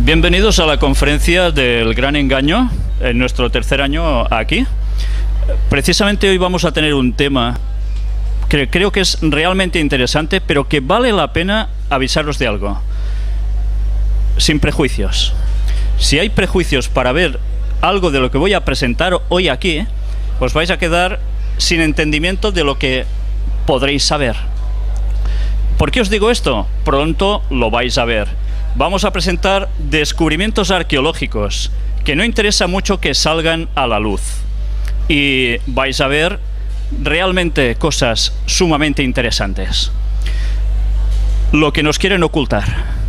Bienvenidos a la conferencia del Gran Engaño, en nuestro tercer año aquí. Precisamente hoy vamos a tener un tema que creo que es realmente interesante, pero que vale la pena avisaros de algo. Sin prejuicios. Si hay prejuicios para ver algo de lo que voy a presentar hoy aquí, os vais a quedar sin entendimiento de lo que podréis saber. ¿Por qué os digo esto? Pronto lo vais a ver. Vamos a presentar descubrimientos arqueológicos que no interesa mucho que salgan a la luz. Y vais a ver realmente cosas sumamente interesantes. Lo que nos quieren ocultar.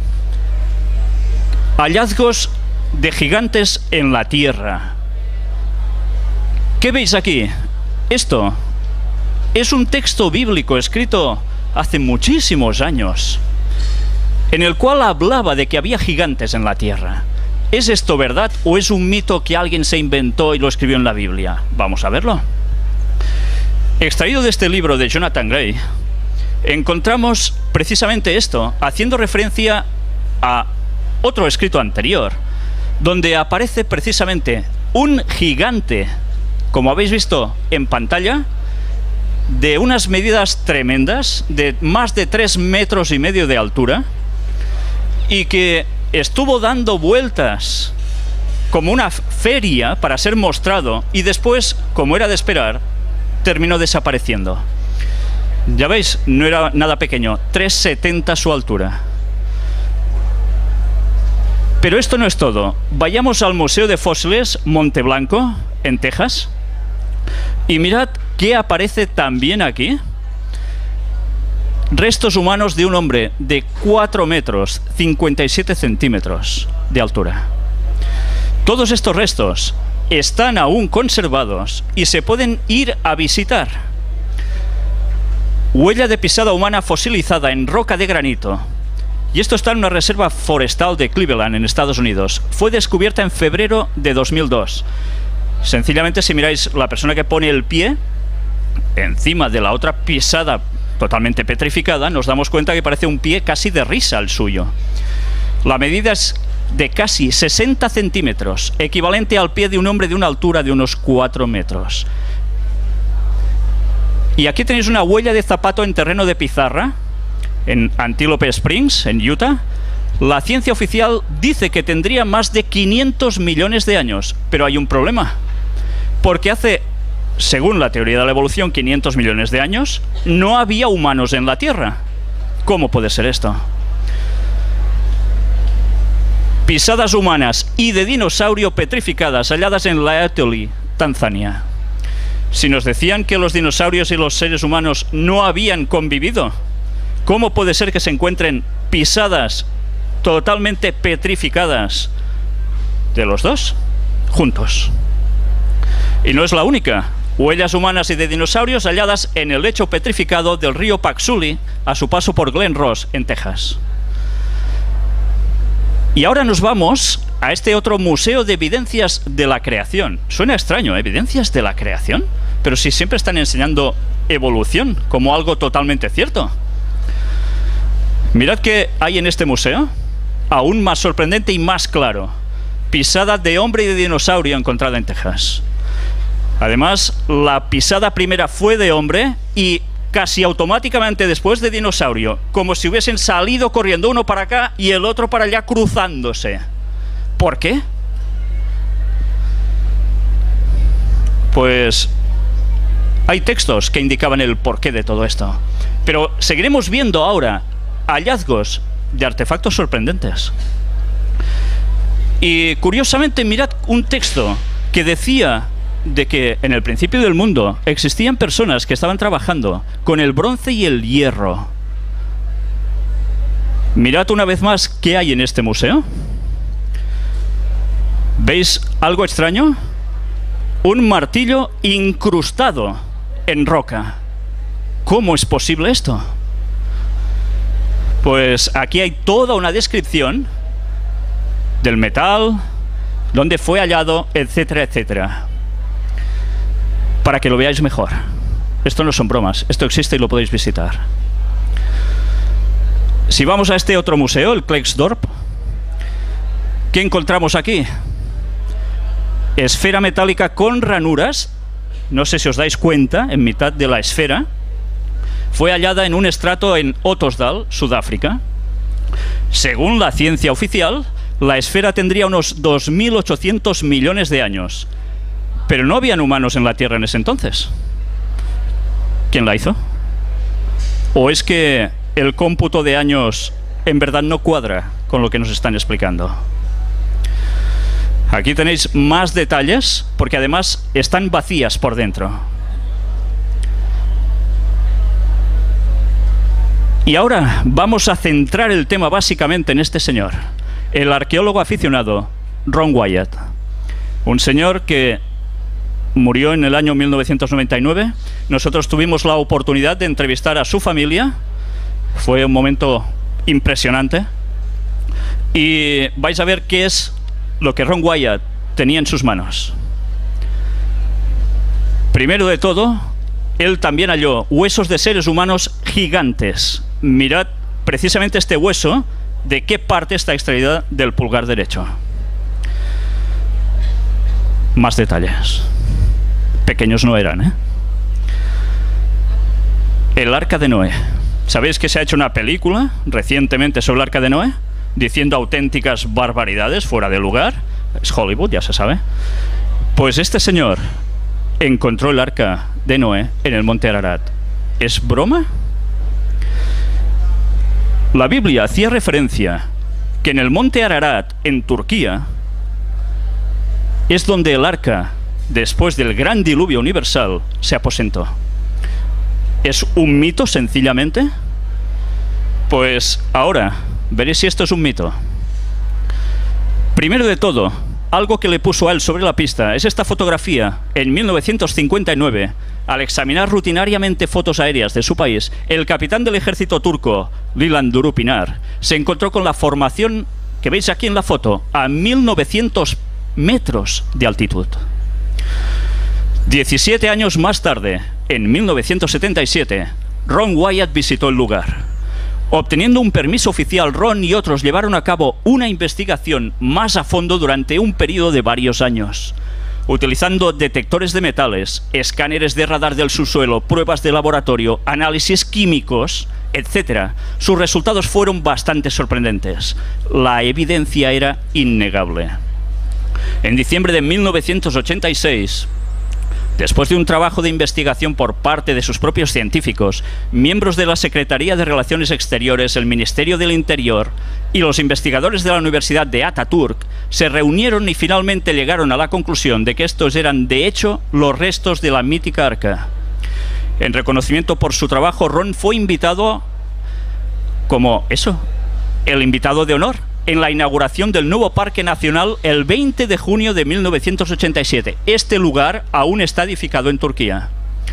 Hallazgos de gigantes en la Tierra. ¿Qué veis aquí? Esto es un texto bíblico escrito hace muchísimos años, en el cual hablaba de que había gigantes en la Tierra. ¿Es esto verdad o es un mito que alguien se inventó y lo escribió en la Biblia? Vamos a verlo. Extraído de este libro de Jonathan Gray, encontramos precisamente esto, haciendo referencia a otro escrito anterior, donde aparece precisamente un gigante, como habéis visto en pantalla, de unas medidas tremendas, de más de 3,5 metros de altura, y que estuvo dando vueltas como una feria para ser mostrado, y después, como era de esperar, terminó desapareciendo. Ya veis, no era nada pequeño, 3,70 su altura. Pero esto no es todo. Vayamos al Museo de Fósiles Monte Blanco, en Texas, y mirad qué aparece también aquí. Restos humanos de un hombre de 4 metros, 57 centímetros de altura. Todos estos restos están aún conservados y se pueden ir a visitar. Huella de pisada humana fosilizada en roca de granito. Y esto está en una reserva forestal de Cleveland, en Estados Unidos. Fue descubierta en febrero de 2002. Sencillamente, si miráis la persona que pone el pie encima de la otra pisada totalmente petrificada, nos damos cuenta que parece un pie casi de risa el suyo. La medida es de casi 60 centímetros, equivalente al pie de un hombre de una altura de unos 4 metros. Y aquí tenéis una huella de zapato en terreno de pizarra, en Antelope Springs, en Utah. La ciencia oficial dice que tendría más de 500 millones de años, pero hay un problema, porque hace, según la teoría de la evolución, 500 millones de años, no había humanos en la Tierra. ¿Cómo puede ser esto? Pisadas humanas y de dinosaurio petrificadas halladas en Laetoli, Tanzania. Si nos decían que los dinosaurios y los seres humanos no habían convivido, ¿cómo puede ser que se encuentren pisadas totalmente petrificadas de los dos juntos? Y no es la única. Huellas humanas y de dinosaurios halladas en el lecho petrificado del río Paxuli a su paso por Glen Ross, en Texas. Y ahora nos vamos a este otro museo de evidencias de la creación. Suena extraño, ¿evidencias de la creación? Pero si siempre están enseñando evolución como algo totalmente cierto. Mirad qué hay en este museo, aún más sorprendente y más claro. Pisada de hombre y de dinosaurio encontrada en Texas. Además, la pisada primera fue de hombre y casi automáticamente después de dinosaurio, como si hubiesen salido corriendo uno para acá y el otro para allá cruzándose. ¿Por qué? Pues hay textos que indicaban el porqué de todo esto. Pero seguiremos viendo ahora hallazgos de artefactos sorprendentes. Y curiosamente, mirad un texto que decía de que en el principio del mundo existían personas que estaban trabajando con el bronce y el hierro. Mirad una vez más qué hay en este museo. ¿Veis algo extraño? Un martillo incrustado en roca. ¿Cómo es posible esto? Pues aquí hay toda una descripción del metal, dónde fue hallado, etcétera, etcétera, para que lo veáis mejor. Esto no son bromas, esto existe y lo podéis visitar. Si vamos a este otro museo, el Klerksdorp, ¿Qué encontramos aquí? Esfera metálica con ranuras. No sé si os dais cuenta, en mitad de la esfera. Fue hallada en un estrato en Ottosdal, Sudáfrica. Según la ciencia oficial, la esfera tendría unos 2.800 millones de años. Pero no habían humanos en la Tierra en ese entonces. ¿Quién la hizo? ¿O es que el cómputo de años en verdad no cuadra con lo que nos están explicando? Aquí tenéis más detalles, porque además están vacías por dentro. Y ahora vamos a centrar el tema básicamente en este señor, el arqueólogo aficionado Ron Wyatt. Un señor que murió en el año 1999. Nosotros tuvimos la oportunidad de entrevistar a su familia. Fue un momento impresionante. Y vais a ver qué es lo que Ron Wyatt tenía en sus manos. Primero de todo, él también halló huesos de seres humanos gigantes. Mirad precisamente este hueso, de qué parte está extraída del pulgar derecho. Más detalles. Pequeños no eran, ¿eh? El Arca de Noé. ¿Sabéis que se ha hecho una película recientemente sobre el Arca de Noé? Diciendo auténticas barbaridades fuera de lugar. Es Hollywood, ya se sabe. Pues este señor encontró el Arca de Noé en el monte Ararat. ¿Es broma? La Biblia hacía referencia que en el monte Ararat, en Turquía, es donde el arca, después del gran diluvio universal, se aposentó. ¿Es un mito sencillamente? Pues ahora veréis si esto es un mito. Primero de todo, algo que le puso a él sobre la pista es esta fotografía. En 1959, al examinar rutinariamente fotos aéreas de su país, el capitán del ejército turco, Lilan Durupinar, se encontró con la formación que veis aquí en la foto, a 1900 metros de altitud. 17 años más tarde, en 1977, Ron Wyatt visitó el lugar. Obteniendo un permiso oficial, Ron y otros llevaron a cabo una investigación más a fondo durante un periodo de varios años. Utilizando detectores de metales, escáneres de radar del subsuelo, pruebas de laboratorio, análisis químicos, etc., sus resultados fueron bastante sorprendentes. La evidencia era innegable. En diciembre de 1986, después de un trabajo de investigación por parte de sus propios científicos, miembros de la Secretaría de Relaciones Exteriores, el Ministerio del Interior y los investigadores de la Universidad de Ataturk se reunieron y finalmente llegaron a la conclusión de que estos eran, de hecho, los restos de la mítica arca. En reconocimiento por su trabajo, Ron fue invitado como el invitado de honor en la inauguración del nuevo Parque Nacional el 20 de junio de 1987. Este lugar aún está edificado en Turquía.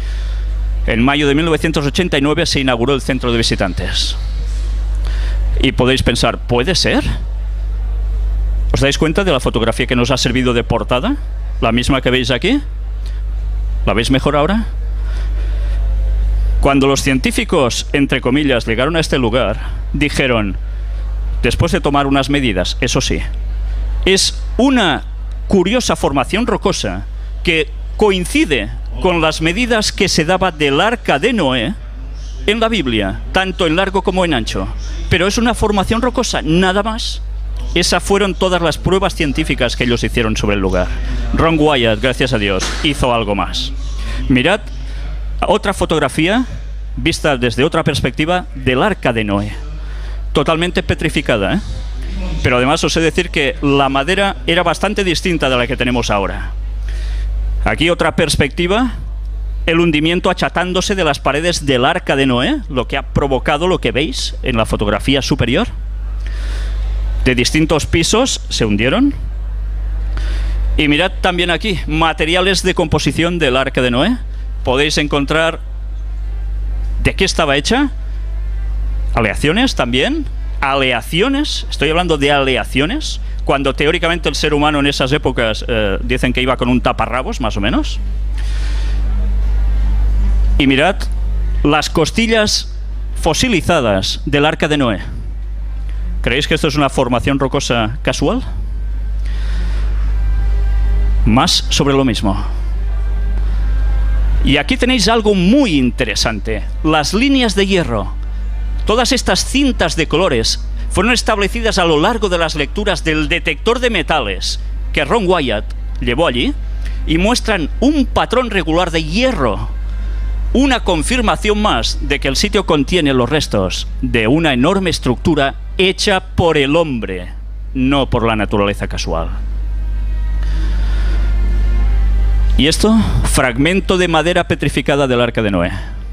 En mayo de 1989 se inauguró el centro de visitantes. Y podéis pensar, ¿puede ser? ¿Os dais cuenta de la fotografía que nos ha servido de portada? La misma que veis aquí. ¿La veis mejor ahora? Cuando los científicos, entre comillas, llegaron a este lugar, dijeron, después de tomar unas medidas, eso sí, es una curiosa formación rocosa que coincide con las medidas que se daba del Arca de Noé en la Biblia, tanto en largo como en ancho. Pero es una formación rocosa, nada más. Esas fueron todas las pruebas científicas que ellos hicieron sobre el lugar. Ron Wyatt, gracias a Dios, hizo algo más. Mirad otra fotografía vista desde otra perspectiva del Arca de Noé. Totalmente petrificada, ¿eh? Pero además os he de decir que la madera era bastante distinta de la que tenemos ahora. Aquí otra perspectiva, el hundimiento achatándose de las paredes del Arca de Noé, lo que ha provocado lo que veis en la fotografía superior. De distintos pisos se hundieron. Y mirad también aquí, materiales de composición del Arca de Noé. Podéis encontrar de qué estaba hecha. Aleaciones también. Aleaciones, estoy hablando de aleaciones, cuando teóricamente el ser humano en esas épocas dicen que iba con un taparrabos, más o menos. Y mirad las costillas fosilizadas del Arca de Noé. ¿Creéis que esto es una formación rocosa casual? Más sobre lo mismo. Y aquí tenéis algo muy interesante. Las líneas de hierro. Todas estas cintas de colores fueron establecidas a lo largo de las lecturas del detector de metales que Ron Wyatt llevó allí y muestran un patrón regular de hierro. Una confirmación más de que el sitio contiene los restos de una enorme estructura hecha por el hombre, no por la naturaleza casual. Y esto, fragmento de madera petrificada del Arca de Noé.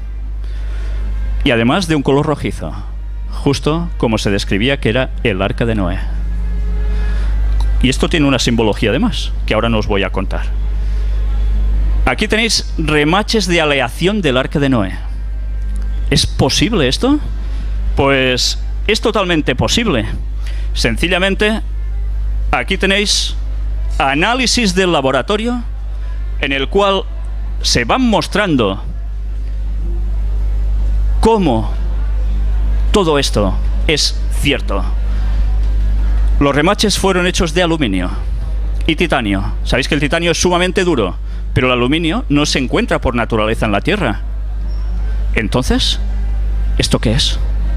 Y además de un color rojizo, justo como se describía que era el Arca de Noé. Y esto tiene una simbología además, que ahora no os voy a contar. Aquí tenéis remaches de aleación del Arca de Noé. ¿Es posible esto? Pues es totalmente posible. Sencillamente, aquí tenéis análisis del laboratorio en el cual se van mostrando cómo todo esto es cierto. Los remaches fueron hechos de aluminio y titanio. Sabéis que el titanio es sumamente duro, pero el aluminio no se encuentra por naturaleza en la Tierra. Entonces, ¿esto qué es?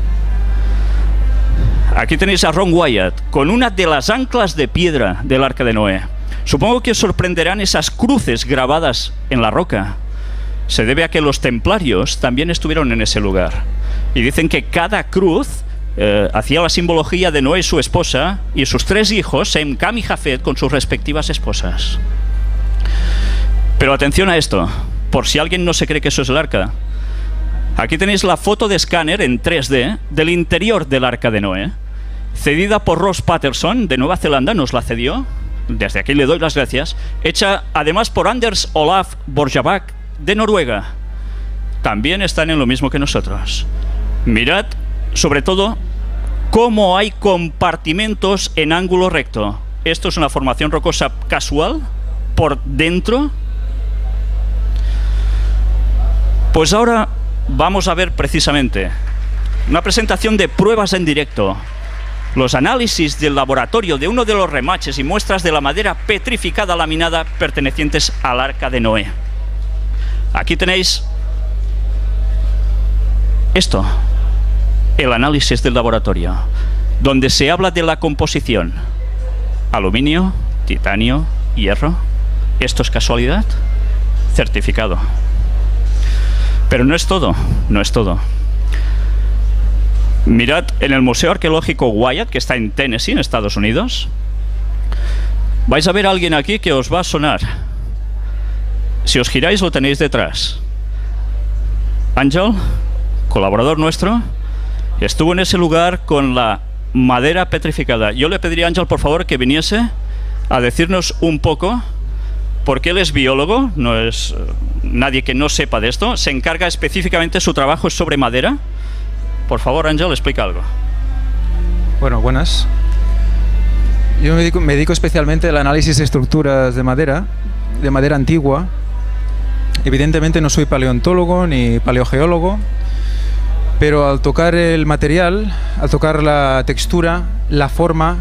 Aquí tenéis a Ron Wyatt con una de las anclas de piedra del Arca de Noé. Supongo que os sorprenderán esas cruces grabadas en la roca. Se debe a que los templarios también estuvieron en ese lugar. Y dicen que cada cruz hacía la simbología de Noé y su esposa y sus 3 hijos, Sem, Cam y Jafet, con sus respectivas esposas. Pero atención a esto, por si alguien no se cree que eso es el arca. Aquí tenéis la foto de escáner en 3D del interior del Arca de Noé, cedida por Ross Patterson de Nueva Zelanda, nos la cedió. Desde aquí le doy las gracias. Hecha además por Anders Olaf Borjabak de Noruega. También están en lo mismo que nosotros. Mirad, sobre todo, cómo hay compartimentos en ángulo recto. Esto es una formación rocosa casual por dentro. Pues ahora vamos a ver precisamente una presentación de pruebas en directo. Los análisis del laboratorio de uno de los remaches y muestras de la madera petrificada laminada pertenecientes al Arca de Noé. Aquí tenéis esto, el análisis del laboratorio, donde se habla de la composición. Aluminio, titanio, hierro. ¿Esto es casualidad? Certificado. Pero no es todo, no es todo. Mirad, en el Museo Arqueológico Wyatt, que está en Tennessee, en Estados Unidos, vais a ver a alguien aquí que os va a sonar. Si os giráis, lo tenéis detrás. Ángel, colaborador nuestro, estuvo en ese lugar con la madera petrificada. Yo le pediría a Ángel, por favor, que viniese a decirnos un poco, porque él es biólogo, no es nadie que no sepa de esto, se encarga específicamente, su trabajo es sobre madera. Por favor, Ángel, explica algo. Bueno, buenas. Yo me dedico especialmente al análisis de estructuras de madera antigua. Evidentemente no soy paleontólogo ni paleogeólogo, pero al tocar el material, al tocar la textura, la forma,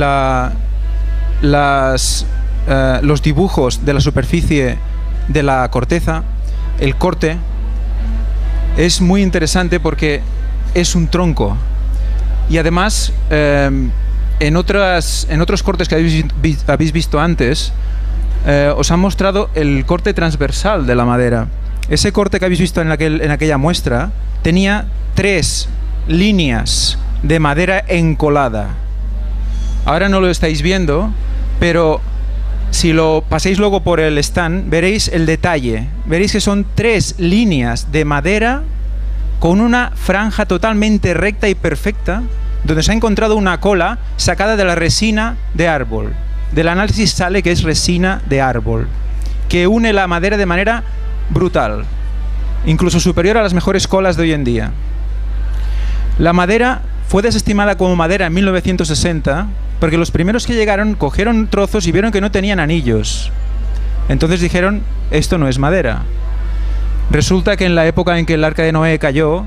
los dibujos de la superficie de la corteza, el corte, es muy interesante porque es un tronco. Y además, en otros cortes que habéis visto antes, os han mostrado el corte transversal de la madera. Ese corte que habéis visto en aquella muestra tenía 3 líneas de madera encolada. Ahora no lo estáis viendo, pero si lo paséis luego por el stand, veréis el detalle. Veréis que son 3 líneas de madera con una franja totalmente recta y perfecta, donde se ha encontrado una cola sacada de la resina de árbol. Del análisis sale que es resina de árbol, que une la madera de manera brutal, incluso superior a las mejores colas de hoy en día. La madera fue desestimada como madera en 1960, porque los primeros que llegaron cogieron trozos y vieron que no tenían anillos. Entonces dijeron, esto no es madera. Resulta que en la época en que el Arca de Noé cayó,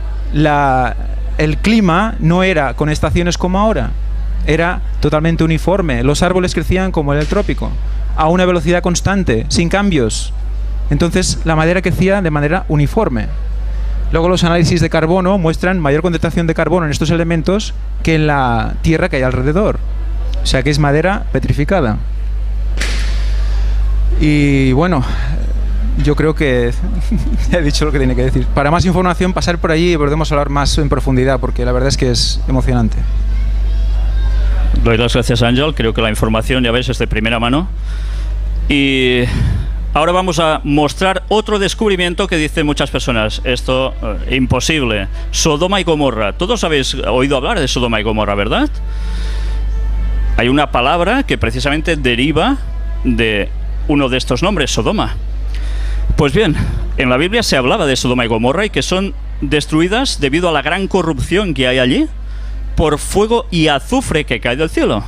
el clima no era con estaciones como ahora, era totalmente uniforme. Los árboles crecían como en el trópico. a una velocidad constante, sin cambios. Entonces la madera crecía de manera uniforme. Luego los análisis de carbono muestran mayor concentración de carbono en estos elementos que en la tierra que hay alrededor. O sea que es madera petrificada. Y bueno, yo creo que ya he dicho lo que tiene que decir. Para más información, pasar por allí y podemos hablar más en profundidad, porque la verdad es que es emocionante. Doy las gracias, Ángel. Creo que la información, ya ves, es de primera mano. Y ahora vamos a mostrar otro descubrimiento que dicen muchas personas. Esto, imposible. Sodoma y Gomorra. Todos habéis oído hablar de Sodoma y Gomorra, ¿verdad? Hay una palabra que precisamente deriva de uno de estos nombres, Sodoma. Pues bien, en la Biblia se hablaba de Sodoma y Gomorra y que son destruidas debido a la gran corrupción que hay allí por fuego y azufre que cae del cielo.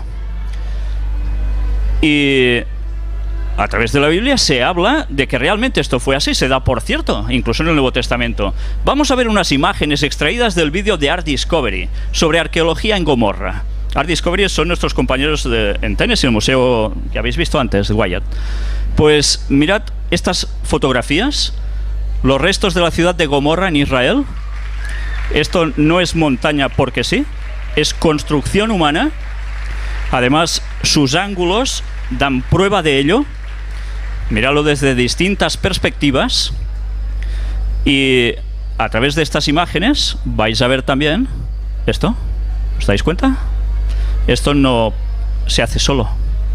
Y a través de la Biblia se habla de que realmente esto fue así, se da por cierto, incluso en el Nuevo Testamento. Vamos a ver unas imágenes extraídas del vídeo de Art Discovery sobre arqueología en Gomorra. Art Discovery son nuestros compañeros en Tennessee, el museo que habéis visto antes, de Wyatt. Pues mirad estas fotografías, los restos de la ciudad de Gomorra en Israel. Esto no es montaña porque sí, es construcción humana. Además, sus ángulos dan prueba de ello. Miradlo desde distintas perspectivas. Y a través de estas imágenes vais a ver también esto. ¿Os dais cuenta? Esto no se hace solo.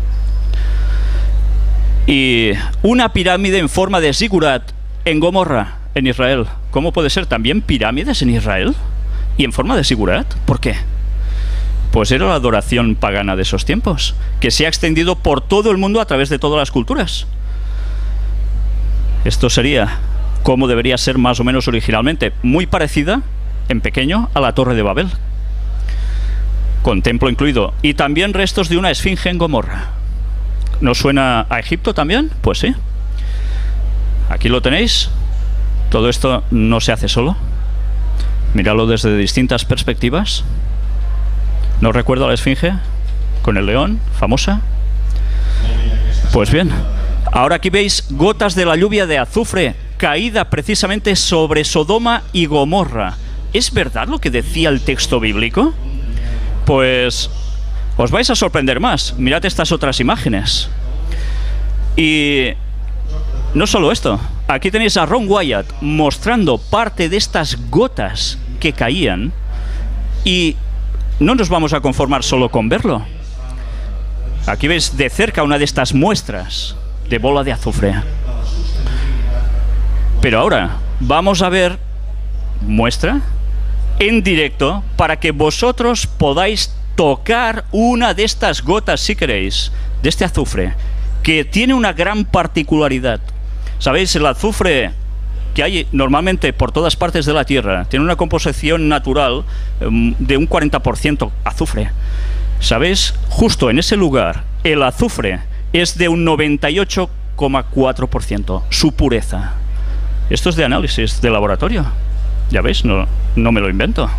Y una pirámide en forma de zigurat en Gomorra, en Israel. ¿Cómo puede ser también pirámides en Israel? ¿Y en forma de zigurat? ¿Por qué? Pues era la adoración pagana de esos tiempos, que se ha extendido por todo el mundo a través de todas las culturas. Esto sería como debería ser más o menos originalmente, muy parecida, en pequeño, a la Torre de Babel, con templo incluido, y también restos de una esfinge en Gomorra. ¿No suena a Egipto también? Pues sí. Aquí lo tenéis. Todo esto no se hace solo. Miradlo desde distintas perspectivas. ¿No recuerda a la esfinge? Con el león, famosa. Pues bien, ahora aquí veis gotas de la lluvia de azufre caída precisamente sobre Sodoma y Gomorra. ¿Es verdad lo que decía el texto bíblico? Pues os vais a sorprender más. Mirad estas otras imágenes. Y no solo esto. Aquí tenéis a Ron Wyatt mostrando parte de estas gotas que caían. Y no nos vamos a conformar solo con verlo. Aquí veis de cerca una de estas muestras de bola de azufre. Pero ahora vamos a ver muestra en directo para que vosotros podáis tocar una de estas gotas, si queréis, de este azufre, que tiene una gran particularidad. ¿Sabéis? El azufre que hay normalmente por todas partes de la Tierra tiene una composición natural de un 40% azufre. ¿Sabéis? Justo en ese lugar el azufre es de un 98,4%, su pureza. Esto es de análisis de laboratorio. Ya veis, no me lo invento.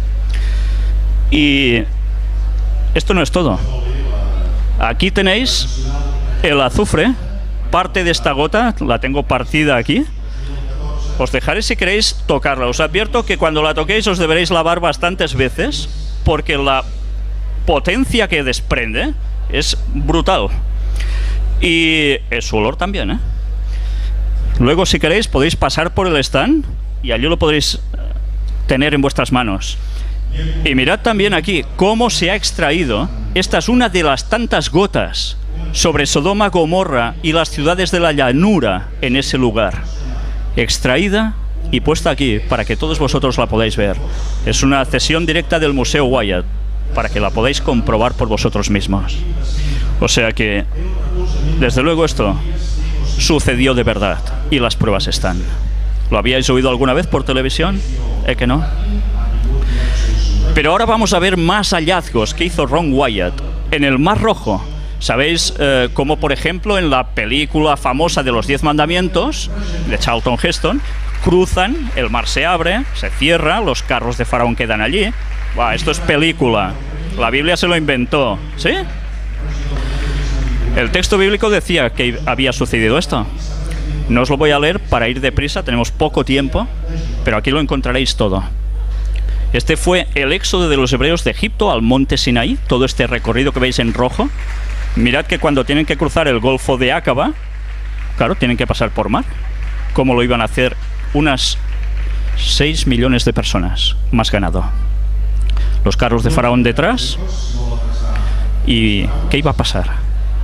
Y esto no es todo. Aquí tenéis el azufre, parte de esta gota, la tengo partida aquí. Os dejaré si queréis tocarla. Os advierto que cuando la toquéis os deberéis lavar bastantes veces, porque la potencia que desprende es brutal. Y su olor también, ¿eh? Luego, si queréis, podéis pasar por el stand y allí lo podréis tener en vuestras manos. Y mirad también aquí cómo se ha extraído. Esta es una de las tantas gotas sobre Sodoma, Gomorra y las ciudades de la llanura en ese lugar. Extraída y puesta aquí para que todos vosotros la podáis ver. Es una cesión directa del Museo Wyatt para que la podáis comprobar por vosotros mismos. O sea que, desde luego, esto sucedió de verdad y las pruebas están. ¿Lo habíais oído alguna vez por televisión? ¿Que no? Pero ahora vamos a ver más hallazgos que hizo Ron Wyatt en el Mar Rojo. ¿Sabéis cómo, por ejemplo, en la película famosa de los 10 mandamientos de Charlton Heston, cruzan, el mar se abre, se cierra, los carros de Faraón quedan allí? Esto es película. La Biblia se lo inventó, ¿sí? El texto bíblico decía que había sucedido esto. No os lo voy a leer para ir deprisa, tenemos poco tiempo, pero aquí lo encontraréis todo. Este fue el éxodo de los hebreos de Egipto al monte Sinaí, todo este recorrido que veis en rojo. Mirad que cuando tienen que cruzar el Golfo de Acaba, claro, tienen que pasar por mar. ¿Cómo lo iban a hacer? Unas 6 millones de personas, más ganado. Los carros de Faraón detrás. ¿Y qué iba a pasar?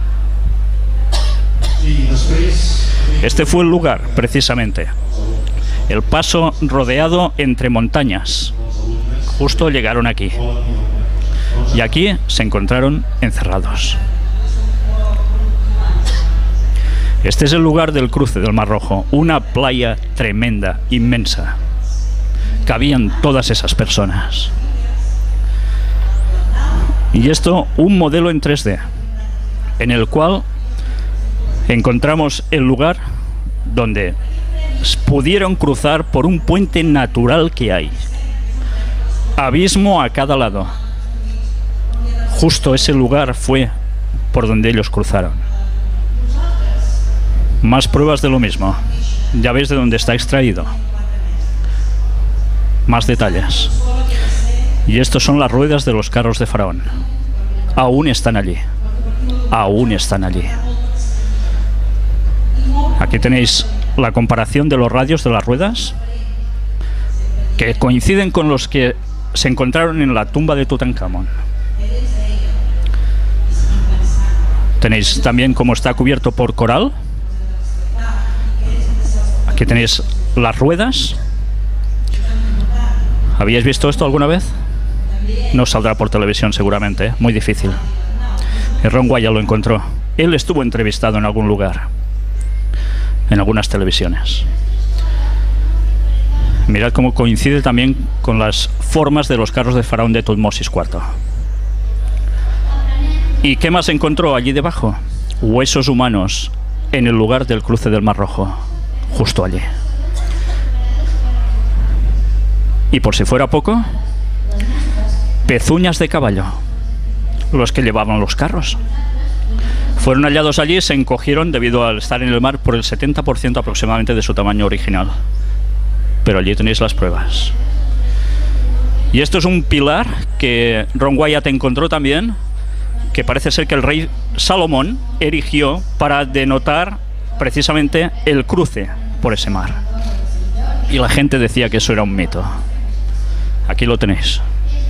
Este fue el lugar, precisamente. El paso rodeado entre montañas. Justo llegaron aquí. Y aquí se encontraron encerrados. Este es el lugar del cruce del Mar Rojo. Una playa tremenda, inmensa. Cabían todas esas personas. Y esto, un modelo en 3D, en el cual encontramos el lugar donde pudieron cruzar por un puente natural que hay. Abismo a cada lado. Justo ese lugar fue por donde ellos cruzaron. Más pruebas de lo mismo. Ya veis de dónde está extraído. Más detalles. Y estos son las ruedas de los carros de Faraón. Aún están allí. Aún están allí. Aquí tenéis la comparación de los radios de las ruedas, que coinciden con los que se encontraron en la tumba de Tutankamón. Tenéis también cómo está cubierto por coral. Aquí tenéis las ruedas. ¿Habíais visto esto alguna vez? No saldrá por televisión seguramente, ¿eh? Muy difícil. Ron Wyatt lo encontró. Él estuvo entrevistado en algún lugar, en algunas televisiones. Mirad cómo coincide también con las formas de los carros de Faraón de Tutmosis IV. ¿Y qué más encontró allí debajo? Huesos humanos en el lugar del cruce del Mar Rojo, justo allí. Y por si fuera poco, pezuñas de caballo, los que llevaban los carros. Fueron hallados allí y se encogieron debido al estar en el mar por el 70% aproximadamente de su tamaño original. Pero allí tenéis las pruebas. Y esto es un pilar que Ron Wyatt encontró también, que parece ser que el rey Salomón erigió para denotar precisamente el cruce por ese mar. Y la gente decía que eso era un mito. Aquí lo tenéis.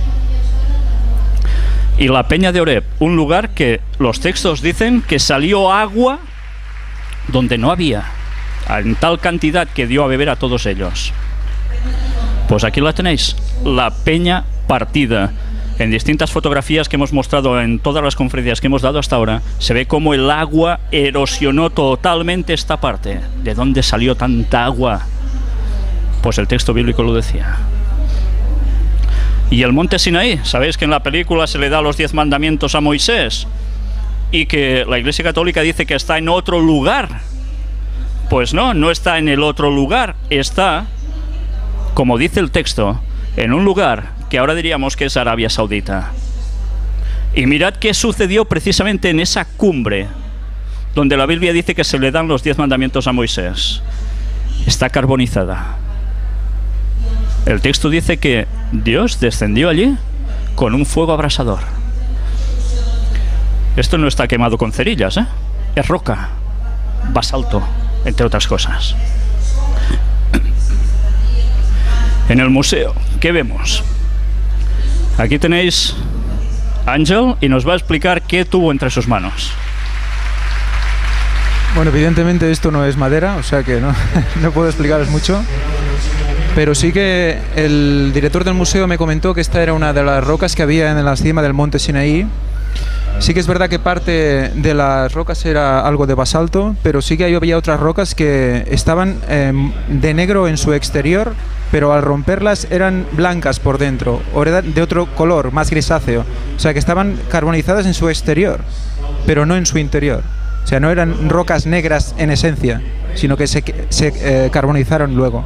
Y la peña de Oreb, un lugar que los textos dicen que salió agua donde no había, en tal cantidad que dio a beber a todos ellos. Pues aquí la tenéis, la peña partida. En distintas fotografías que hemos mostrado en todas las conferencias que hemos dado hasta ahora, se ve cómo el agua erosionó totalmente esta parte. ¿De dónde salió tanta agua? Pues el texto bíblico lo decía. Y el monte Sinaí, sabéis que en la película se le da los 10 mandamientos a Moisés y que la Iglesia Católica dice que está en otro lugar. Pues no, no está en el otro lugar, está, como dice el texto, en un lugar que ahora diríamos que es Arabia Saudita. Y mirad qué sucedió precisamente en esa cumbre donde la Biblia dice que se le dan los 10 mandamientos a Moisés. Está carbonizada. El texto dice que Dios descendió allí con un fuego abrasador. Esto no está quemado con cerillas, ¿eh? Es roca, basalto, entre otras cosas. En el museo, ¿qué vemos? Aquí tenéis Ángel y nos va a explicar qué tuvo entre sus manos. Bueno, evidentemente esto no es madera, o sea que no, no puedo explicaros mucho. Pero sí que el director del museo me comentó que esta era una de las rocas que había en la cima del monte Sinaí. Sí que es verdad que parte de las rocas era algo de basalto, pero sí que había otras rocas que estaban de negro en su exterior, pero al romperlas eran blancas por dentro, o eran de otro color, más grisáceo. O sea que estaban carbonizadas en su exterior, pero no en su interior. O sea, no eran rocas negras en esencia, sino que se carbonizaron luego.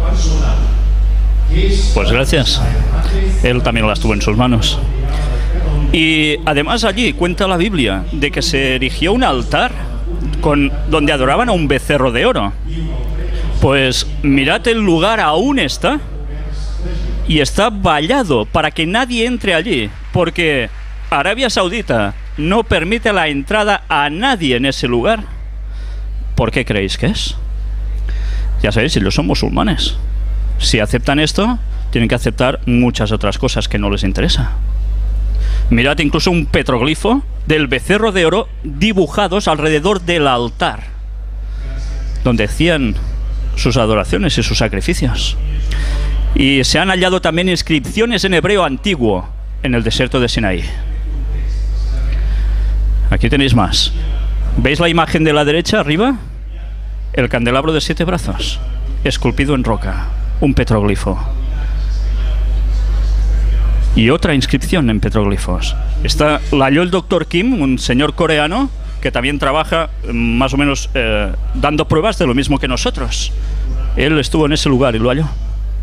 Pues gracias. Él también las tuvo en sus manos. Y además allí cuenta la Biblia de que se erigió un altar donde adoraban a un becerro de oro. Pues mirad, el lugar aún está, y está vallado para que nadie entre allí, porque Arabia Saudita no permite la entrada a nadie en ese lugar. ¿Por qué creéis que es? Ya sabéis, ellos son musulmanes. Si aceptan esto, tienen que aceptar muchas otras cosas que no les interesa. Mirad incluso un petroglifo del becerro de oro dibujados alrededor del altar, donde hacían sus adoraciones y sus sacrificios. Y se han hallado también inscripciones en hebreo antiguo en el desierto de Sinaí. Aquí tenéis más. ¿Veis la imagen de la derecha arriba? El candelabro de 7 brazos, esculpido en roca, un petroglifo. Y otra inscripción en petroglifos. La halló el Dr. Kim, un señor coreano que también trabaja más o menos dando pruebas de lo mismo que nosotros. Él estuvo en ese lugar y lo halló.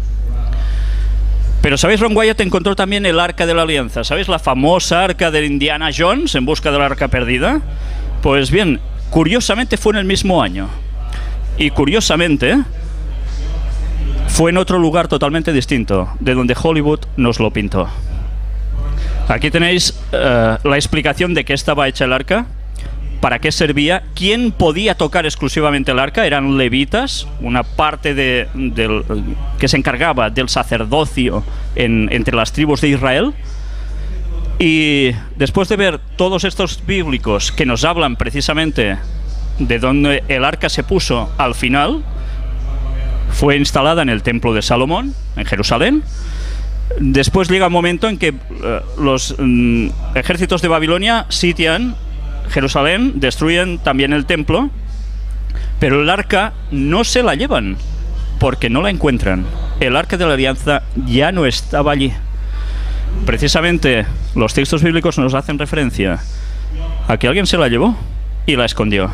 Pero ¿sabéis? Ron Wyatt encontró también el Arca de la Alianza. ¿Sabéis? La famosa arca de Indiana Jones en busca del arca perdida. Pues bien, curiosamente fue en el mismo año. Y curiosamente fue en otro lugar totalmente distinto, de donde Hollywood nos lo pintó. Aquí tenéis la explicación de qué estaba hecha el arca, para qué servía, quién podía tocar exclusivamente el arca. Eran levitas, una parte que se encargaba del sacerdocio entre las tribus de Israel. Y después de ver todos estos bíblicos que nos hablan precisamente de donde el arca se puso al final, fue instalada en el templo de Salomón, en Jerusalén. Después llega un momento en que los ejércitos de Babilonia sitian Jerusalén, destruyen también el templo, pero el arca no se la llevan porque no la encuentran. El arca de la alianza ya no estaba allí. Precisamente los textos bíblicos nos hacen referencia a que alguien se la llevó y la escondió.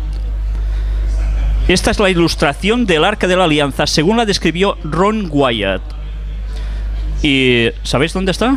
Esta es la ilustración del Arca de la Alianza según la describió Ron Wyatt. ¿Y sabéis dónde está?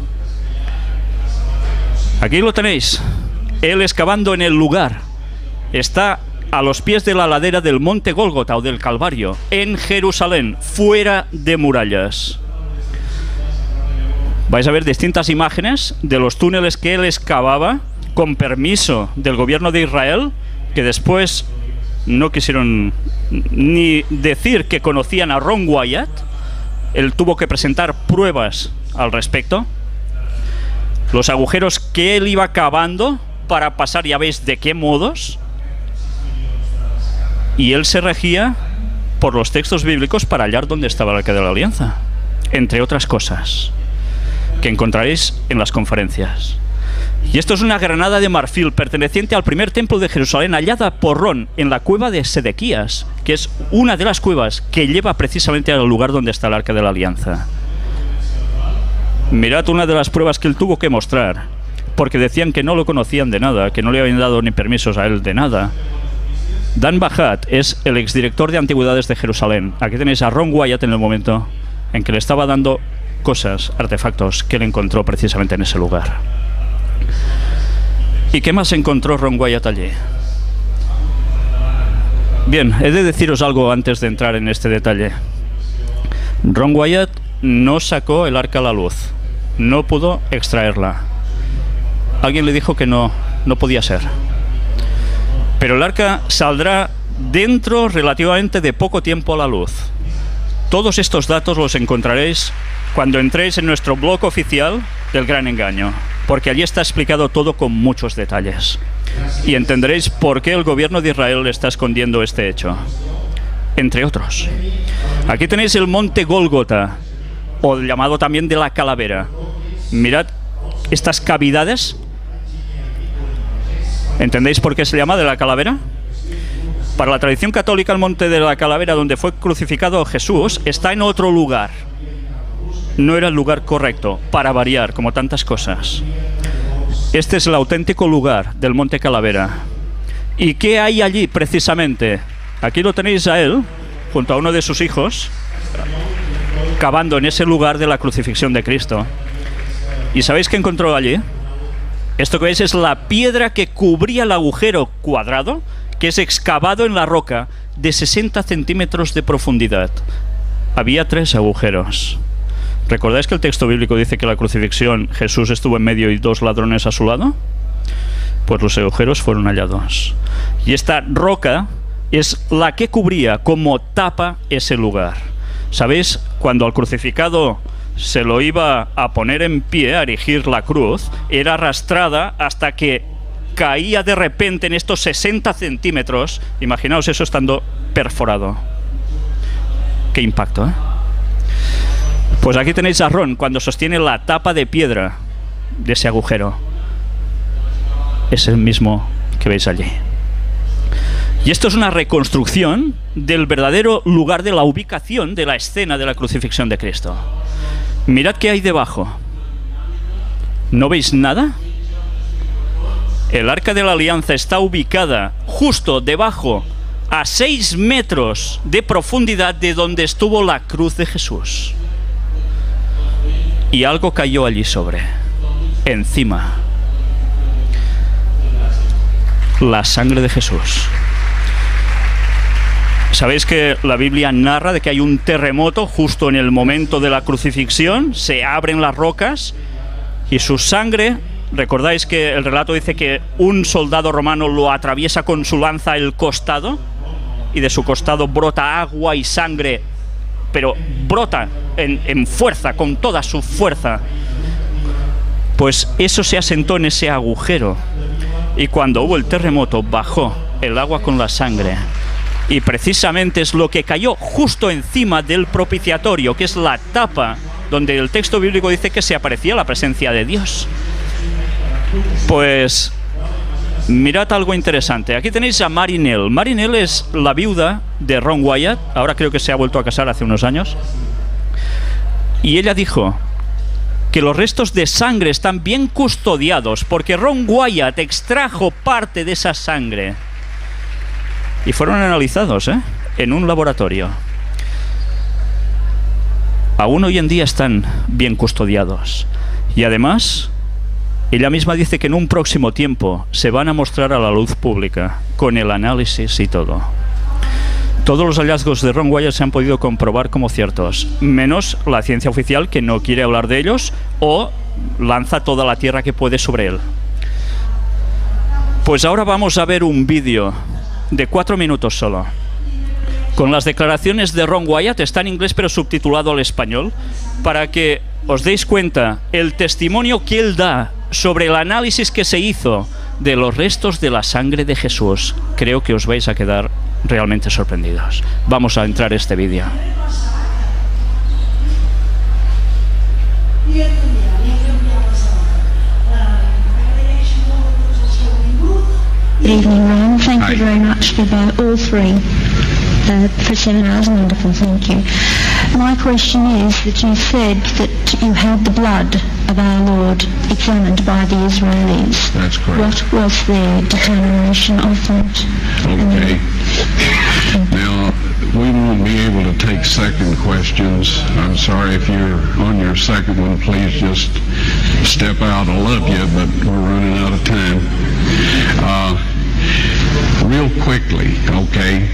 Aquí lo tenéis. Él excavando en el lugar. Está a los pies de la ladera del monte Gólgota o del Calvario, en Jerusalén, fuera de murallas. Vais a ver distintas imágenes de los túneles que él excavaba con permiso del gobierno de Israel, que después no quisieron ni decir que conocían a Ron Wyatt. Él tuvo que presentar pruebas al respecto. Los agujeros que él iba cavando para pasar, ya veis de qué modos. Y él se regía por los textos bíblicos para hallar dónde estaba el Arca de la Alianza, entre otras cosas que encontraréis en las conferencias. Y esto es una granada de marfil perteneciente al primer templo de Jerusalén, hallada por Ron en la cueva de Sedequías, que es una de las cuevas que lleva precisamente al lugar donde está el Arca de la Alianza. Mirad una de las pruebas que él tuvo que mostrar, porque decían que no lo conocían de nada, que no le habían dado ni permisos a él de nada. Dan Bajat es el exdirector de Antigüedades de Jerusalén. Aquí tenéis a Ron Wyatt en el momento en que le estaba dando cosas, artefactos que él encontró precisamente en ese lugar. ¿Y qué más encontró Ron Wyatt allí? Bien, he de deciros algo antes de entrar en este detalle. Ron Wyatt no sacó el arca a la luz, no pudo extraerla. Alguien le dijo que no podía ser. Pero el arca saldrá dentro relativamente de poco tiempo a la luz. Todos estos datos los encontraréis cuando entréis en nuestro blog oficial del Gran Engaño, porque allí está explicado todo con muchos detalles. Y entenderéis por qué el gobierno de Israel está escondiendo este hecho, entre otros. Aquí tenéis el monte Gólgota, o llamado también de la calavera. Mirad estas cavidades. ¿Entendéis por qué se llama de la calavera? Para la tradición católica, el monte de la calavera, donde fue crucificado Jesús, está en otro lugar. No era el lugar correcto, para variar, como tantas cosas. Este es el auténtico lugar del monte Calavera. ¿Y qué hay allí precisamente? Aquí lo tenéis a él, junto a uno de sus hijos, cavando en ese lugar de la crucifixión de Cristo. ¿Y sabéis qué encontró allí? Esto que veis es la piedra que cubría el agujero cuadrado, que es excavado en la roca, de 60 centímetros de profundidad. Había 3 agujeros. ¿Recordáis que el texto bíblico dice que la crucifixión Jesús estuvo en medio y 2 ladrones a su lado? Pues los agujeros fueron hallados. Y esta roca es la que cubría como tapa ese lugar. ¿Sabéis? Cuando al crucificado se lo iba a poner en pie, a erigir la cruz, era arrastrada hasta que caía de repente en estos 60 centímetros. Imaginaos eso estando perforado. Qué impacto, ¿eh? Pues aquí tenéis a Ron cuando sostiene la tapa de piedra de ese agujero. Es el mismo que veis allí. Y esto es una reconstrucción del verdadero lugar de la ubicación de la escena de la crucifixión de Cristo. Mirad qué hay debajo. ¿No veis nada? El Arca de la Alianza está ubicada justo debajo, a 6 metros de profundidad de donde estuvo la cruz de Jesús. Y algo cayó allí encima. La sangre de Jesús. ¿Sabéis que la Biblia narra de que hay un terremoto justo en el momento de la crucifixión? Se abren las rocas y su sangre... ¿Recordáis que el relato dice que un soldado romano lo atraviesa con su lanza el costado? Y de su costado brota agua y sangre, pero brota en fuerza, con toda su fuerza. Pues eso se asentó en ese agujero. Y cuando hubo el terremoto, bajó el agua con la sangre. Y precisamente es lo que cayó justo encima del propiciatorio, que es la tapa donde el texto bíblico dice que se aparecía la presencia de Dios. Pues mirad algo interesante. Aquí tenéis a Marinelle. Marinelle es la viuda de Ron Wyatt. Ahora creo que se ha vuelto a casar hace unos años. Y ella dijo que los restos de sangre están bien custodiados porque Ron Wyatt extrajo parte de esa sangre. Y fueron analizados, en un laboratorio. Aún hoy en día están bien custodiados. Y además... ella misma dice que en un próximo tiempo se van a mostrar a la luz pública, con el análisis y todo. Todos los hallazgos de Ron Wyatt se han podido comprobar como ciertos, menos la ciencia oficial, que no quiere hablar de ellos o lanza toda la tierra que puede sobre él. Pues ahora vamos a ver un vídeo de 4 minutos solo, con las declaraciones de Ron Wyatt. Está en inglés pero subtitulado al español, para que os deis cuenta el testimonio que él da sobre el análisis que se hizo de los restos de la sangre de Jesús. Creo que os vais a quedar realmente sorprendidos. Vamos a entrar en este vídeo. Good evening, Ron. Thank you very much for all 3. For seminars, wonderful, thank you. My question is that you said that you had the blood of our Lord examined by the Israelis. That's correct. What was their determination of that? Okay. Now, we won't be able to take second questions. I'm sorry if you're on your second one, please just step out. I love you, but we're running out of time. Real quickly, okay.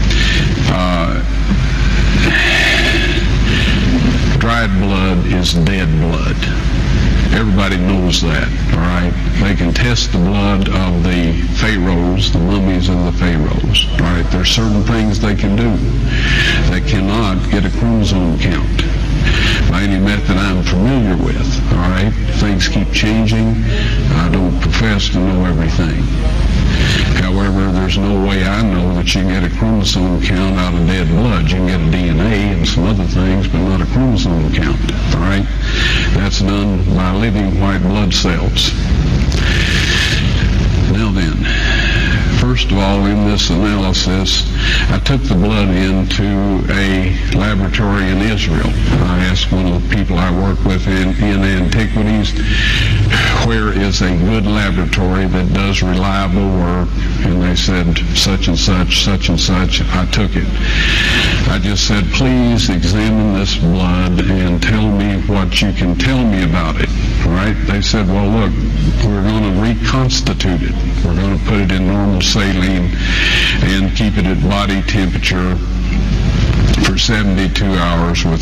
Dried blood is dead blood. Everybody knows that, all right? They can test the blood of the pharaohs, the mummies of the pharaohs, all right? There's certain things they can do. They cannot get a chromosome count by any method I'm familiar with, all right? Things keep changing. I don't profess to know everything. However, there's no way I know that you can get a chromosome count out of dead blood. You can get a DNA and some other things, but not a chromosome count, all right? That's done by living white blood cells. Now then, first of all, in this analysis, I took the blood into a laboratory in Israel. I asked one of the people I work with in antiquities, where is a good laboratory that does reliable work? And they said, such and such, such and such. I took it. I just said, please examine this blood and tell me what you can tell me about it. All right? They said, well, look, we're going to reconstitute it. We're going to put it in normal saline and keep it at body temperature for 72 hours with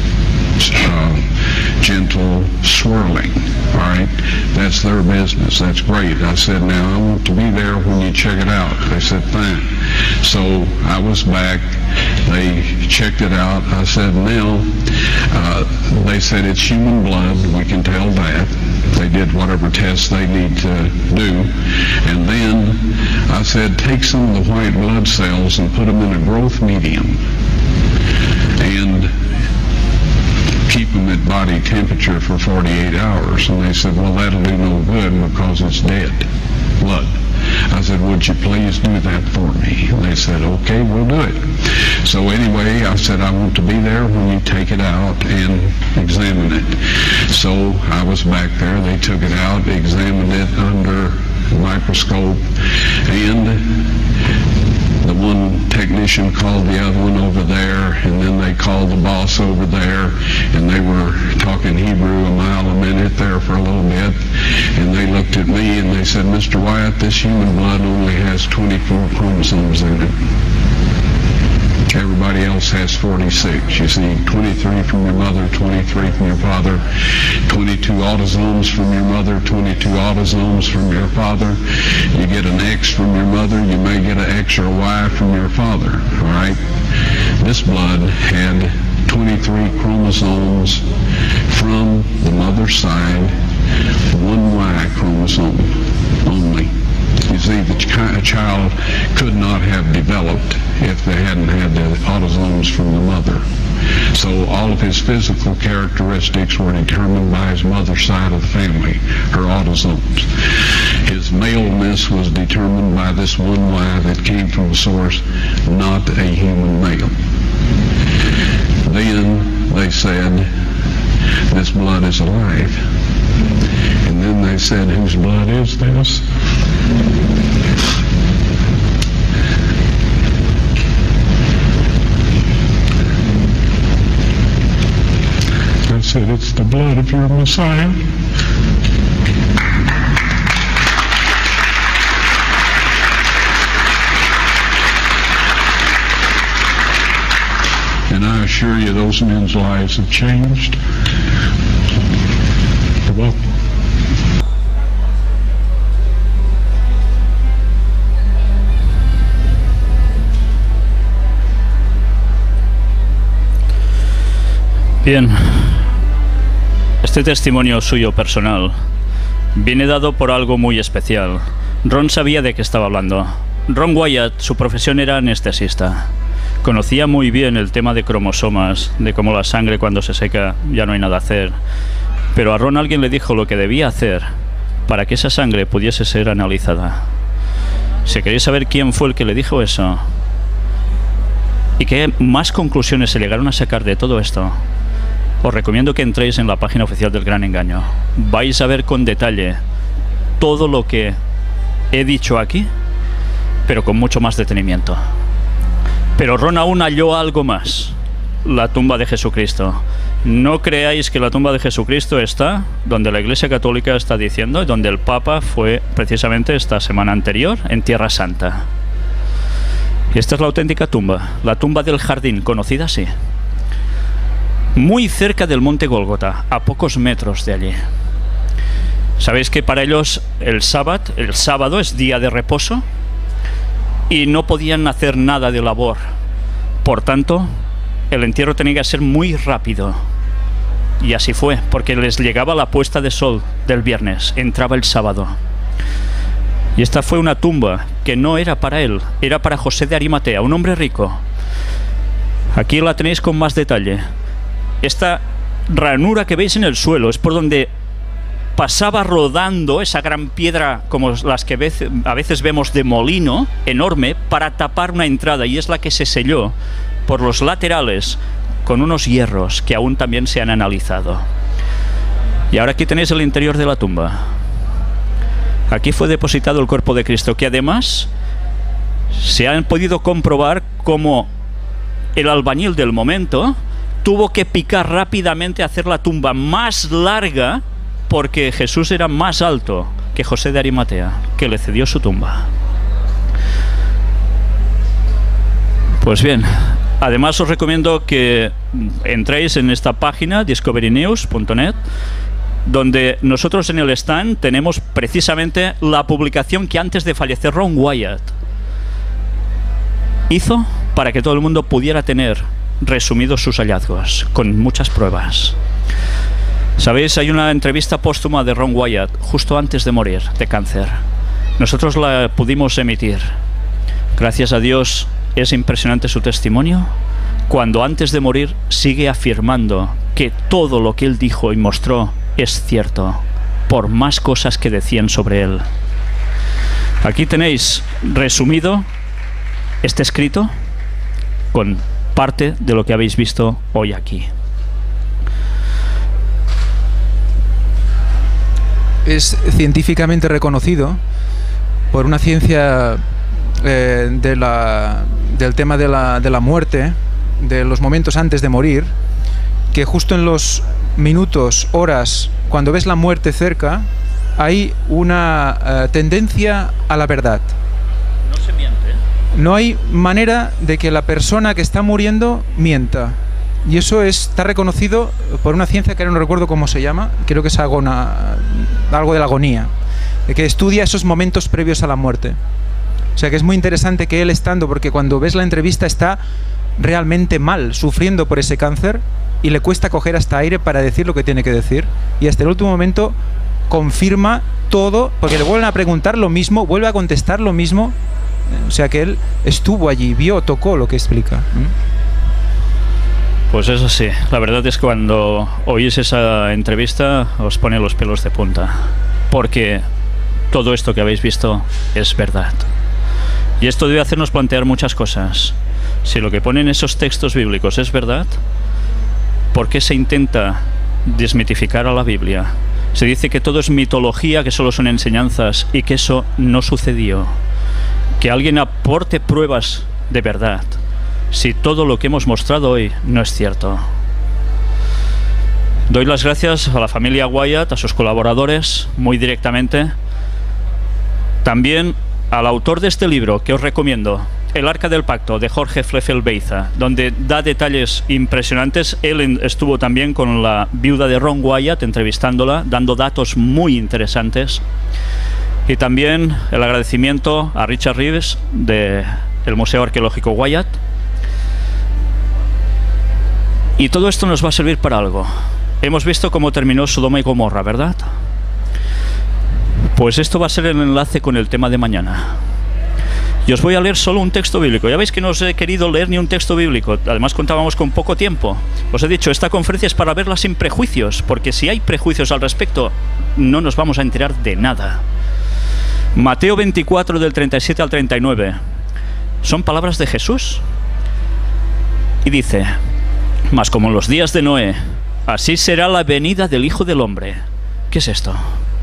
gentle swirling. All right, that's their business. That's great. I said, now I want to be there when you check it out. They said, fine. So I was back. They checked it out. I said, now, they said it's human blood. We can tell that. They did whatever tests they need to do. And then I said, take some of the white blood cells and put them in a growth medium and keep them at body temperature for 48 hours. And they said, well, that'll do no good because it's dead blood. I said, would you please do that for me? And they said, okay, we'll do it. So anyway, I said, I want to be there when you take it out and examine it. So I was back there. They took it out, examined it under a microscope, and the one technician called the other one over there, and then they called the boss over there, and they were talking Hebrew a mile a minute there for a little bit, and they looked at me and they said, Mr. Wyatt, this human blood only has 24 chromosomes in it. Everybody else has 46. You see, 23 from your mother, 23 from your father, 22 autosomes from your mother, 22 autosomes from your father. You get an X from your mother, you may get an X or a Y from your father, all right? This blood had 23 chromosomes from the mother's side, one Y chromosome only. You see, the child could not have developed if they hadn't had the autosomes from the mother. So all of his physical characteristics were determined by his mother's side of the family, her autosomes. His maleness was determined by this one Y that came from the source, not a human male. Then they said, this blood is alive. And then they said, whose blood is this? I said, it's the blood of your Messiah. And I assure you, those men's lives have changed. You're welcome. Bien, este testimonio suyo personal viene dado por algo muy especial. Ron sabía de qué estaba hablando. Ron Wyatt, su profesión era anestesista. Conocía muy bien el tema de cromosomas, de cómo la sangre cuando se seca ya no hay nada a hacer. Pero a Ron alguien le dijo lo que debía hacer para que esa sangre pudiese ser analizada. Si queréis saber quién fue el que le dijo eso y qué más conclusiones se llegaron a sacar de todo esto, os recomiendo que entréis en la página oficial del Gran Engaño. Vais a ver con detalle todo lo que he dicho aquí, pero con mucho más detenimiento. Pero Ron aún halló algo más: la tumba de Jesucristo. No creáis que la tumba de Jesucristo está donde la Iglesia Católica está diciendo y donde el Papa fue precisamente esta semana anterior, en Tierra Santa. Y esta es la auténtica tumba, la tumba del jardín, conocida así. Muy cerca del monte Gólgota, a pocos metros de allí. Sabéis que para ellos el sábado es día de reposo y no podían hacer nada de labor. Por tanto, el entierro tenía que ser muy rápido. Y así fue, porque les llegaba la puesta de sol del viernes, entraba el sábado. Y esta fue una tumba que no era para él, era para José de Arimatea, un hombre rico. Aquí la tenéis con más detalle. Esta ranura que veis en el suelo es por donde pasaba rodando esa gran piedra, como las que a veces vemos de molino, enorme, para tapar una entrada, y es la que se selló por los laterales con unos hierros que aún también se han analizado. Y ahora aquí tenéis el interior de la tumba. Aquí fue depositado el cuerpo de Cristo, que además se han podido comprobar cómo el albañil del momento tuvo que picar rápidamente, hacer la tumba más larga porque Jesús era más alto que José de Arimatea, que le cedió su tumba. Pues bien, además os recomiendo que entréis en esta página discoverynews.net, donde nosotros en el stand tenemos precisamente la publicación que antes de fallecer Ron Wyatt hizo para que todo el mundo pudiera tener resumidos sus hallazgos, con muchas pruebas. Sabéis, hay una entrevista póstuma de Ron Wyatt justo antes de morir de cáncer. Nosotros la pudimos emitir. Gracias a Dios, es impresionante su testimonio, cuando antes de morir sigue afirmando que todo lo que él dijo y mostró es cierto, por más cosas que decían sobre él. Aquí tenéis resumido este escrito con parte de lo que habéis visto hoy aquí. Es científicamente reconocido por una ciencia del tema de la muerte, de los momentos antes de morir, que justo en los minutos, horas, cuando ves la muerte cerca, hay una tendencia a la verdad. No se miente. No hay manera de que la persona que está muriendo mienta. Y eso está reconocido por una ciencia que ahora no recuerdo cómo se llama, creo que es algo de la agonía, de que estudia esos momentos previos a la muerte. O sea que es muy interesante que él estando, porque cuando ves la entrevista está realmente mal, sufriendo por ese cáncer, y le cuesta coger hasta aire para decir lo que tiene que decir, y hasta el último momento confirma todo, porque le vuelven a preguntar lo mismo, vuelve a contestar lo mismo. O sea que él estuvo allí, vio, tocó lo que explica. Pues eso sí, la verdad es que cuando oís esa entrevista os pone los pelos de punta, porque todo esto que habéis visto es verdad. Y esto debe hacernos plantear muchas cosas. Si lo que ponen esos textos bíblicos es verdad, ¿por qué se intenta desmitificar a la Biblia? Se dice que todo es mitología, que solo son enseñanzas y que eso no sucedió. Que alguien aporte pruebas de verdad, si todo lo que hemos mostrado hoy no es cierto. Doy las gracias a la familia Wyatt, a sus colaboradores, muy directamente. También al autor de este libro, que os recomiendo, El Arca del Pacto, de Jorge Fleffel Beiza, donde da detalles impresionantes. Él estuvo también con la viuda de Ron Wyatt, entrevistándola, dando datos muy interesantes. Y también el agradecimiento a Richard Reeves, del Museo Arqueológico Wyatt. Y todo esto nos va a servir para algo. Hemos visto cómo terminó Sodoma y Gomorra, ¿verdad? Pues esto va a ser el enlace con el tema de mañana. Y os voy a leer solo un texto bíblico. Ya veis que no os he querido leer ni un texto bíblico. Además contábamos con poco tiempo. Os he dicho, esta conferencia es para verla sin prejuicios, porque si hay prejuicios al respecto, no nos vamos a enterar de nada. Mateo 24, del 37 al 39. Son palabras de Jesús. Y dice: mas como en los días de Noé, así será la venida del Hijo del Hombre. ¿Qué es esto?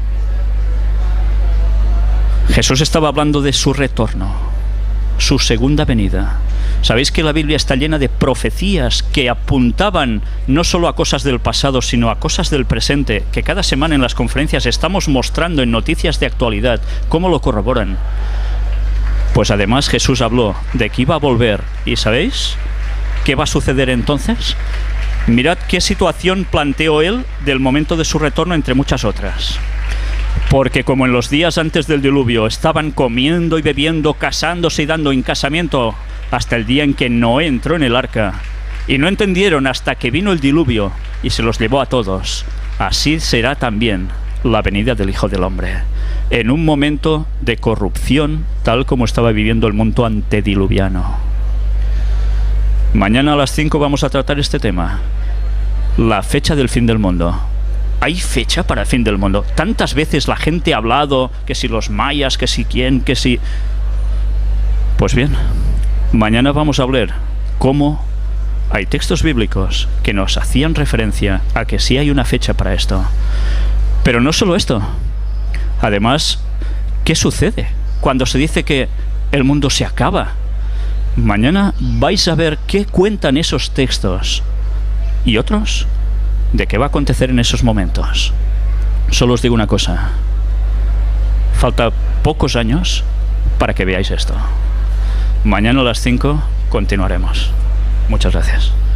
Jesús estaba hablando de su retorno, su segunda venida. Sabéis que la Biblia está llena de profecías que apuntaban no solo a cosas del pasado, sino a cosas del presente, que cada semana en las conferencias estamos mostrando en noticias de actualidad cómo lo corroboran. Pues además Jesús habló de que iba a volver. ¿Y sabéis qué va a suceder entonces? Mirad qué situación planteó él del momento de su retorno, entre muchas otras. Porque como en los días antes del diluvio estaban comiendo y bebiendo, casándose y dando en casamiento hasta el día en que Noé entró en el arca, y no entendieron hasta que vino el diluvio y se los llevó a todos, así será también la venida del Hijo del Hombre, en un momento de corrupción tal como estaba viviendo el mundo antediluviano. Mañana a las 5 vamos a tratar este tema, la fecha del fin del mundo. ¿Hay fecha para el fin del mundo? Tantas veces la gente ha hablado que si los mayas, que si quién, que si... Pues bien, mañana vamos a hablar cómo hay textos bíblicos que nos hacían referencia a que sí hay una fecha para esto. Pero no solo esto. Además, ¿qué sucede cuando se dice que el mundo se acaba? Mañana vais a ver qué cuentan esos textos y otros de qué va a acontecer en esos momentos. Solo os digo una cosa. Falta pocos años para que veáis esto. Mañana a las 5 continuaremos. Muchas gracias.